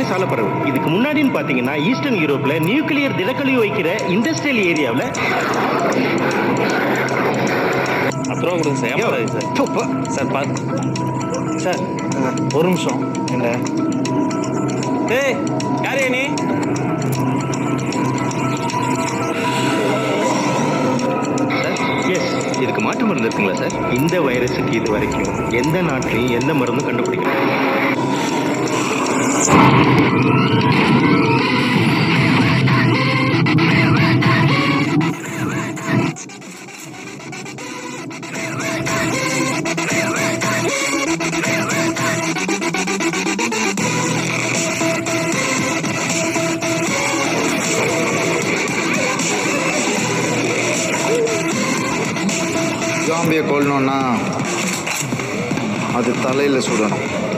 வைரஸால பரவுது. இதுக்கு முன்னாடின்னு பாத்தீங்கன்னா ஈஸ்டர்ன் யூரோப்ல நியூக்ளியர் திடக்கழிவு வைக்கிற இண்டஸ்ட்ரியல் ஏரியாவில் அப்புறம் கொடுங்க சார். ஏமாறாது சார். சார் சார் ஒரு நிமிஷம். என்ன டேய் யாரே நீ? எஸ், இதுக்கு மாற்று மருந்து இருக்குங்களா சார்? இந்த வைரஸுக்கு இது வரைக்கும் எந்த நாட்டிலையும் எந்த மருந்தும் கண்டுபிடிக்கல. ஜாம்பியை கொல்லணும்னா அது தலையில் சுடணும்.